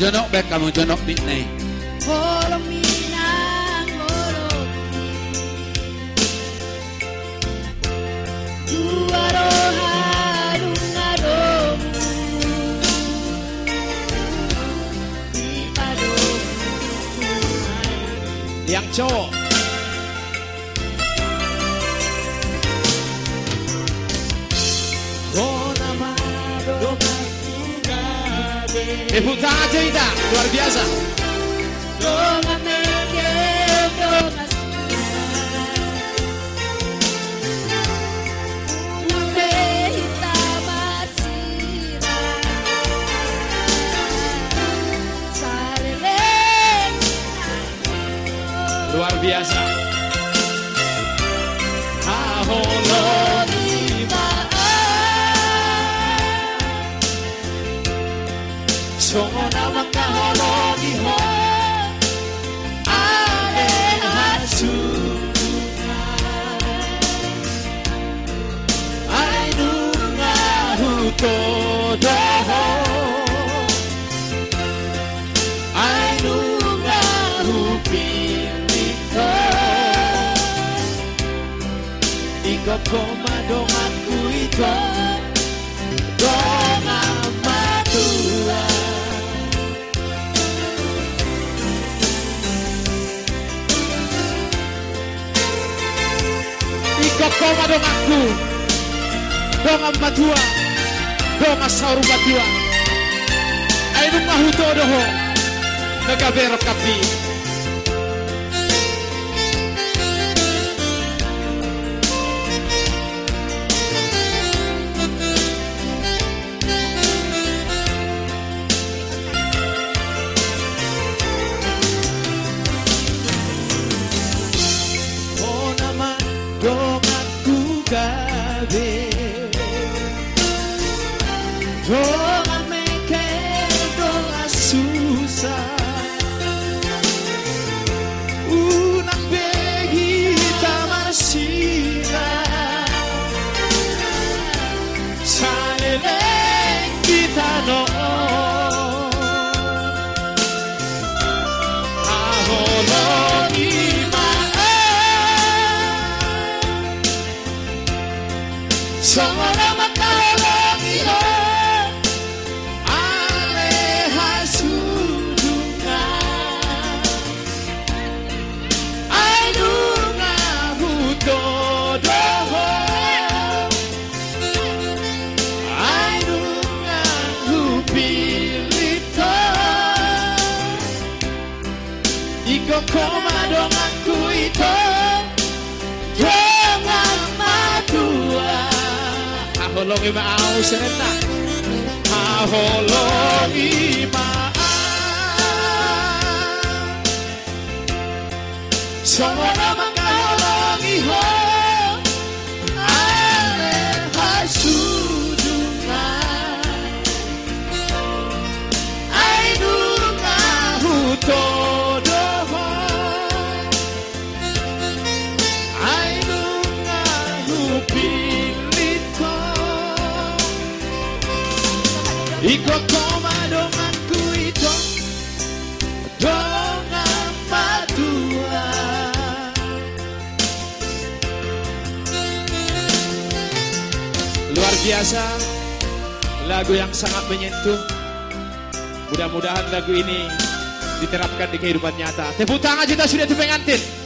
Jonok bek kamu jonok di nih. Holong minang holong dua rohanung ngadomu di padong Yang cowok. Tepuk tangan cerita, luar biasa. Donga meke donga Unambe hitamasira Saleleng Luar biasa. Aholong Songo nama kaholongi ho ale hasunga ainunga hutodoho ainunga hupilito iko koma donganku ito dongan matua. Koma dong aku, dong matua, dong sauru batua. Ayo mahuto doho, nagaber kapi. Oh nama dong Doa meke doa susah Unang begi tamasira Saleleng kita no Aholongi Songo nama kaholongi ho ale hasudunga ainunga hutodoho ainunga hupilito iko koma donganku ito dongan matua. Aholongi maau serena Aholongi maau Songo nama kaholongi ho ale hasudunga ainunga hutodoho ainunga hupilito iko koma donganku ito dongan matua. Luar biasa, lagu yang sangat menyentuh. Mudah-mudahan lagu ini diterapkan di kehidupan nyata. Tepuk tangan kita sudah pengantin.